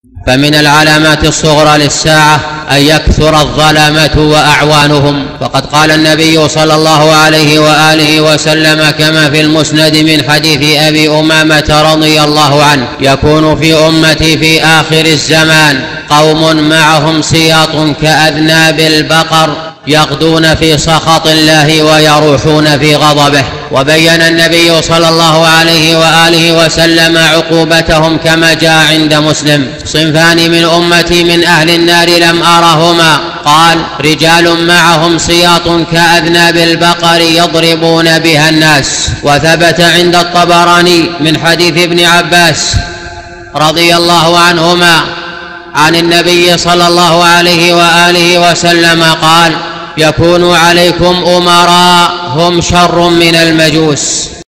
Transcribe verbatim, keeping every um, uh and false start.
فمن العلامات الصغرى للساعة أن يكثر الظلمة وأعوانهم، فقد قال النبي صلى الله عليه وآله وسلم كما في المسند من حديث أبي أمامة رضي الله عنه: يكون في أمتي في آخر الزمان قوم معهم سياط كأذناب البقر يغدون في سخط الله ويروحون في غضبه. وبين النبي صلى الله عليه وآله وسلم عقوبتهم كما جاء عند مسلم: صنفان من أمتي من أهل النار لم أرهما، قال: رجال معهم سياط كأذناب البقر يضربون بها الناس. وثبت عند الطبراني من حديث ابن عباس رضي الله عنهما عن النبي صلى الله عليه وآله وسلم قال: يكون عليكم أمراء هم شر من المجوس.